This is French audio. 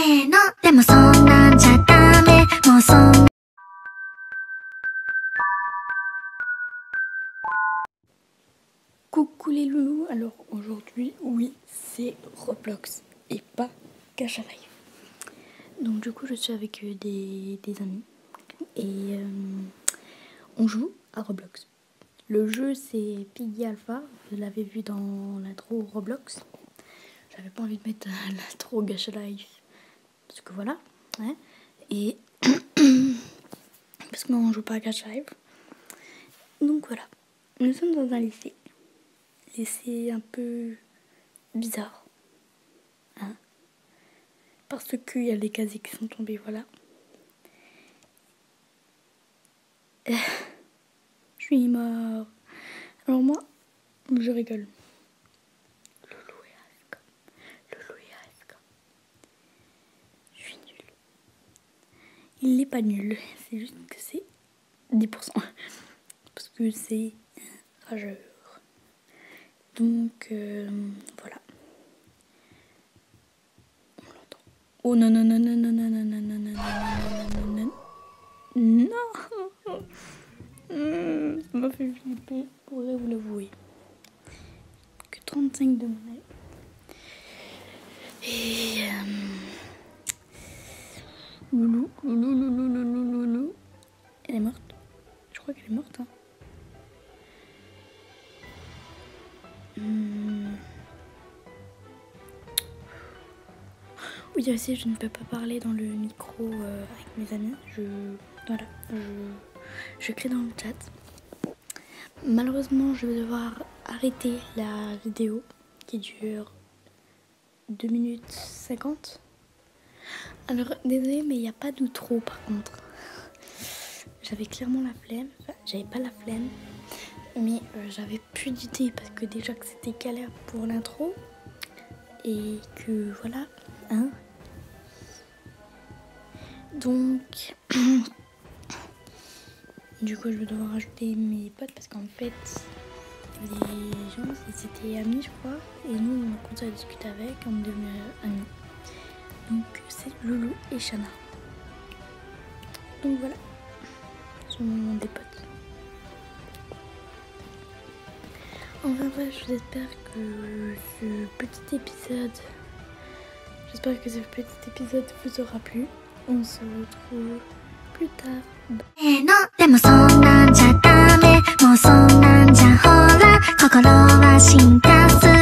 でもそんなんじゃダメもうそん。 Coucou les loulous, alors aujourd'hui, oui, c'est Roblox et pas Cache à Live. Donc du coup je suis avec des amis et on joue à Roblox. Le jeu c'est Piggy Alpha, vous l'avez vu dans l'intro Roblox. J'avais pas envie de mettre l'intro Cache à Live parce que voilà, hein, et parce que non on joue pas à Cache à Live. Donc voilà, nous sommes dans un lycée. Et c'est un peu bizarre, hein, parce qu'il y a des casiers qui sont tombés, voilà. Je suis mort. Alors moi, je rigole. Loulou et AFK. Loulou et AFK. Je suis nulle. Il n'est pas nul, c'est juste que c'est 10%. Parce que c'est rageur. Donc, voilà. On l'entend. Oh non, non, non, non, non, non, non, non, non, non, non, non, non. Ça m'a fait flipper, pourrais vous l'avouer. Que 35 de monnaie. Et Loulou, Loulou, Loulou, Loulou, Loulou. Elle est morte. Je crois qu'elle est morte, hein. Oui, aussi, je ne peux pas parler dans le micro avec mes amis. Je crée dans le chat. Malheureusement, je vais devoir arrêter la vidéo qui dure 2 minutes 50. Alors, désolé, mais il n'y a pas d'outro par contre. J'avais clairement la flemme. Enfin, j'avais pas la flemme. Mais j'avais plus d'idées parce que déjà que c'était galère pour l'intro. Et que voilà, hein. Donc, du coup, je vais devoir rajouter mes potes parce qu'en fait, les gens, ils étaient amis, je crois. Et nous, on a commencé à discuter avec, on est devenus amis. Donc, c'est Loulou et Shana. Donc voilà, ce sont des potes. Enfin bref, j'espère que ce petit épisode vous aura plu. On se retrouve plus tard. でもそんなんじゃダメもうそんなんじゃほら心は進化する